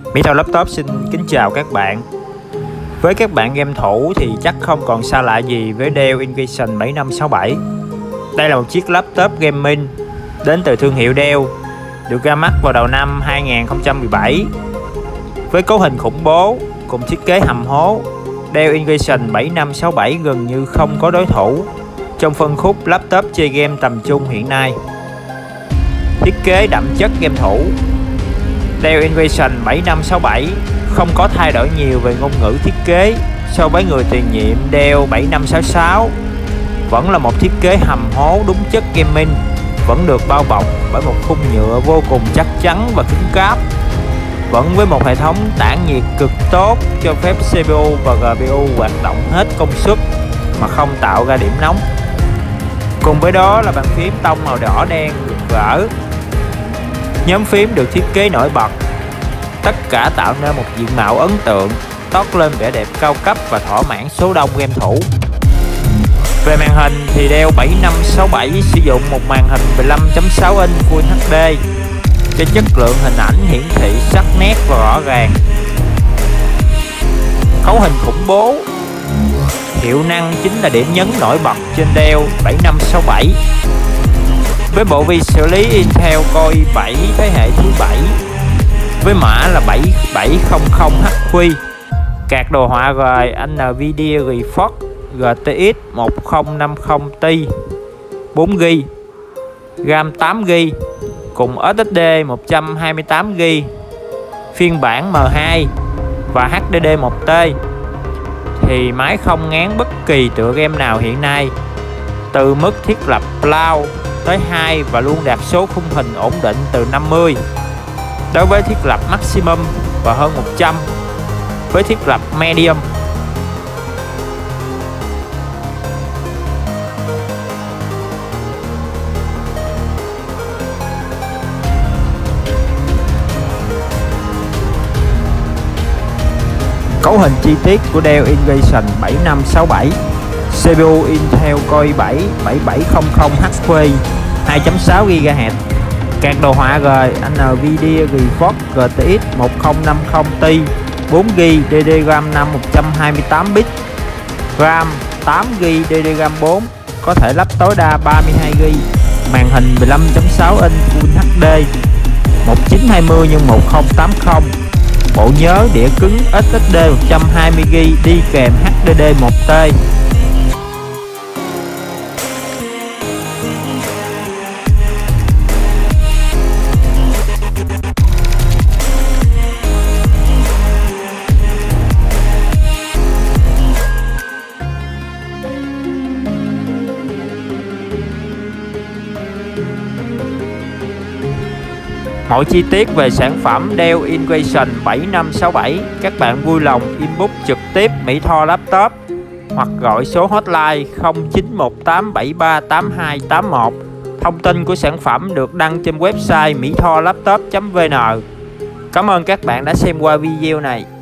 Mỹ Tho Laptop xin kính chào các bạn. Với các bạn game thủ thì chắc không còn xa lạ gì với Dell Inspiration 7567. Đây là một chiếc laptop gaming đến từ thương hiệu Dell, được ra mắt vào đầu năm 2017. Với cấu hình khủng bố cùng thiết kế hầm hố, Dell Inspiration 7567 gần như không có đối thủ trong phân khúc laptop chơi game tầm trung hiện nay. Thiết kế đậm chất game thủ, Dell Inspiration 7567 không có thay đổi nhiều về ngôn ngữ thiết kế so với người tiền nhiệm Dell 7566. Vẫn là một thiết kế hầm hố đúng chất gaming, vẫn được bao bọc bởi một khung nhựa vô cùng chắc chắn và cứng cáp, vẫn với một hệ thống tản nhiệt cực tốt cho phép CPU và GPU hoạt động hết công suất mà không tạo ra điểm nóng. Cùng với đó là bàn phím tông màu đỏ đen rực rỡ. Nhóm phím được thiết kế nổi bật, tất cả tạo nên một diện mạo ấn tượng, toát lên vẻ đẹp cao cấp và thỏa mãn số đông game thủ. Về màn hình thì Dell 7567 sử dụng một màn hình 15.6 inch Full HD cho chất lượng hình ảnh hiển thị sắc nét và rõ ràng. Cấu hình khủng bố, hiệu năng chính là điểm nhấn nổi bật trên Dell 7567. Với bộ vi xử lý Intel Core i7 thế hệ thứ 7 với mã là 7700HQ, card đồ họa Nvidia GeForce GTX 1050 Ti, 4GB, RAM 8GB cùng SSD 128GB, phiên bản M2 và HDD 1T, thì máy không ngán bất kỳ tựa game nào hiện nay, từ mức thiết lập Low tới 2 và luôn đạt số khung hình ổn định từ 50 đối với thiết lập Maximum và hơn 100 với thiết lập Medium. Cấu hình chi tiết của Dell Inspiration 7567: CPU Intel Core i7 7700HQ 2.6 GHz, card đồ họa Nvidia GeForce GTX 1050 Ti, 4GB DDR5 128bit, RAM 8GB DDR4, có thể lắp tối đa 32GB, màn hình 15.6 inch Full HD 1920x1080, bộ nhớ đĩa cứng SSD 120GB đi kèm HDD 1T. Mọi chi tiết về sản phẩm Dell Inspiration 7567 các bạn vui lòng inbox trực tiếp Mỹ Tho Laptop hoặc gọi số hotline 0918738281. Thông tin của sản phẩm được đăng trên website mitholaptop.vn. Cảm ơn các bạn đã xem qua video này.